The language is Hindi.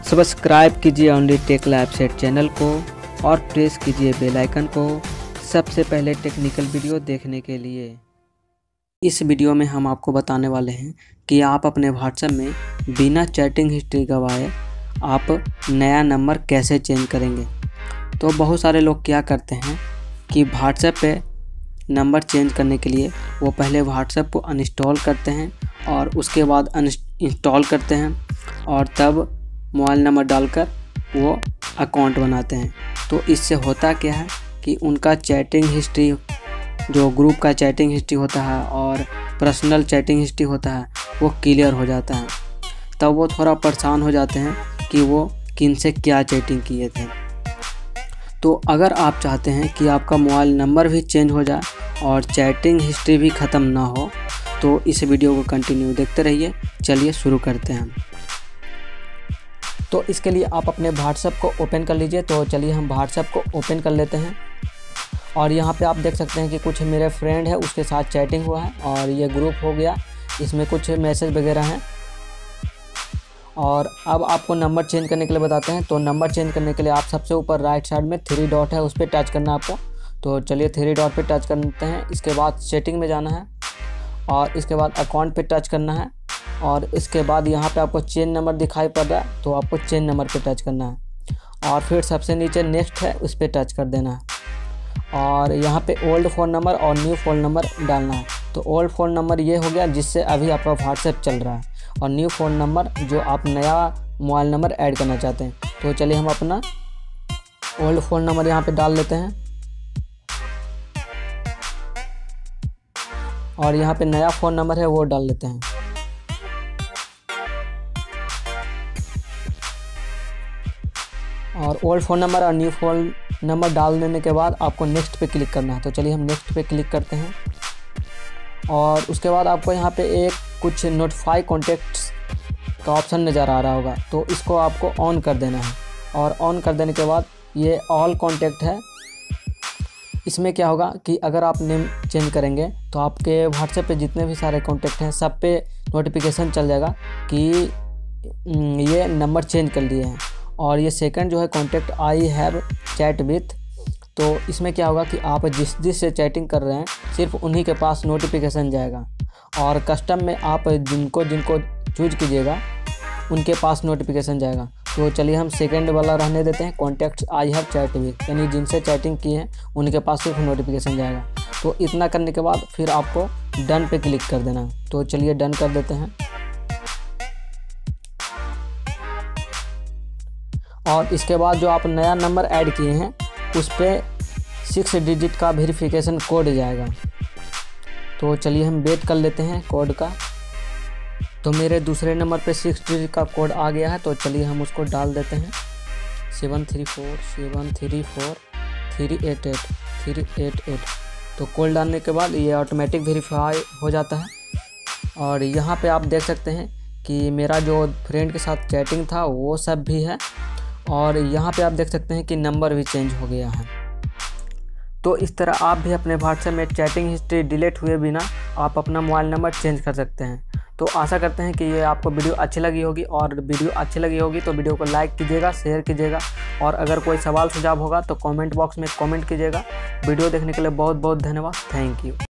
सब्सक्राइब कीजिए only tech lab set channel को और प्रेस कीजिए बेल आइकन को सबसे पहले टेक्निकल वीडियो देखने के लिए। इस वीडियो में हम आपको बताने वाले हैं कि आप अपने व्हाट्सएप में बिना चैटिंग हिस्ट्री गवाए आप नया नंबर कैसे चेंज करेंगे। तो बहुत सारे लोग क्या करते हैं कि व्हाट्सएप पे नंबर चेंज करने के लिए वो पहले व्हाट्सएप को अनइंस्टॉल करते हैं और उसके बाद इंस्टॉल करते हैं और तब मोबाइल नंबर डालकर वो अकाउंट बनाते हैं। तो इससे होता क्या है कि उनका चैटिंग हिस्ट्री, जो ग्रुप का चैटिंग हिस्ट्री होता है और पर्सनल चैटिंग हिस्ट्री होता है, वो क्लियर हो जाता है। तब वो थोड़ा परेशान हो जाते हैं कि वो किन से क्या चैटिंग किए थे। तो अगर आप चाहते हैं कि आपका मोबाइल नंबर भी चेंज हो जाए और चैटिंग हिस्ट्री भी ख़त्म ना हो, तो इस वीडियो को कंटिन्यू देखते रहिए। चलिए शुरू करते हैं। तो इसके लिए आप अपने व्हाट्सएप को ओपन कर लीजिए। तो चलिए हम व्हाट्सएप को ओपन कर लेते हैं और यहाँ पे आप देख सकते हैं कि कुछ मेरे फ्रेंड है उसके साथ चैटिंग हुआ है और ये ग्रुप हो गया, इसमें कुछ मैसेज वगैरह हैं। और अब आपको नंबर चेंज करने के लिए बताते हैं। तो नंबर चेंज करने के लिए आप सबसे ऊपर राइट साइड में 3 डॉट है, उस पर टच करना है आपको। तो चलिए 3 डॉट पे टच करते हैं। इसके बाद सेटिंग में जाना है और इसके बाद अकाउंट पे टच करना है और इसके बाद यहाँ पे आपको चेंज नंबर दिखाई पड़ रहा है, तो आपको चेंज नंबर पे टच करना है और फिर सबसे नीचे नेक्स्ट है, उस पर टच कर देना है और यहाँ पे ओल्ड फ़ोन नंबर और न्यू फ़ोन नंबर डालना है। तो ओल्ड फ़ोन नंबर ये हो गया जिससे अभी आपका व्हाट्सएप चल रहा है और न्यू फ़ोन नंबर जो आप नया मोबाइल नंबर ऐड करना चाहते हैं। तो चलिए हम अपना ओल्ड फ़ोन नंबर यहाँ पे डाल लेते हैं और यहाँ पे नया फ़ोन नंबर है वो डाल लेते हैं। और ओल्ड फ़ोन नंबर और न्यू फ़ोन नंबर डाल देने के बाद आपको नेक्स्ट पे क्लिक करना है। तो चलिए हम नेक्स्ट पे क्लिक करते हैं और उसके बाद आपको यहाँ पे एक कुछ नोटिफाई कॉन्टैक्ट्स का ऑप्शन नज़र आ रहा होगा, तो इसको आपको ऑन कर देना है और ऑन कर देने के बाद ये ऑल कॉन्टैक्ट है। इसमें क्या होगा कि अगर आप नेम चेंज करेंगे तो आपके व्हाट्सएप पे जितने भी सारे कॉन्टैक्ट हैं सब पे नोटिफिकेशन चल जाएगा कि ये नंबर चेंज कर लिए हैं। और ये सेकंड जो है contact I have chat with, तो इसमें क्या होगा कि आप जिस से चैटिंग कर रहे हैं सिर्फ उन्हीं के पास नोटिफिकेशन जाएगा और कस्टम में आप जिनको चूज कीजिएगा उनके पास नोटिफिकेशन जाएगा। तो चलिए हम सेकंड वाला रहने देते हैं, contact I have chat with, यानी जिनसे चैटिंग की है उनके पास सिर्फ नोटिफिकेशन जाएगा। तो इतना करने के बाद फिर आपको डन पे क्लिक कर देना। तो चलिए डन कर देते हैं और इसके बाद जो आप नया नंबर ऐड किए हैं उस पर 6 डिजिट का वेरिफिकेशन कोड जाएगा। तो चलिए हम वेट कर लेते हैं कोड का। तो मेरे दूसरे नंबर पे 6 डिजिट का कोड आ गया है, तो चलिए हम उसको डाल देते हैं 734734388। तो कोड डालने के बाद ये ऑटोमेटिक वेरीफाई हो जाता है और यहाँ पे आप देख सकते हैं कि मेरा जो फ्रेंड के साथ चैटिंग था वो सब भी है और यहाँ पे आप देख सकते हैं कि नंबर भी चेंज हो गया है। तो इस तरह आप भी अपने व्हाट्सएप में चैटिंग हिस्ट्री डिलीट हुए बिना आप अपना मोबाइल नंबर चेंज कर सकते हैं। तो आशा करते हैं कि ये आपको वीडियो अच्छी लगी होगी और वीडियो अच्छी लगी होगी तो वीडियो को लाइक कीजिएगा, शेयर कीजिएगा और अगर कोई सवाल सुझाव होगा तो कमेंट बॉक्स में कमेंट कीजिएगा। वीडियो देखने के लिए बहुत बहुत धन्यवाद। Thank you.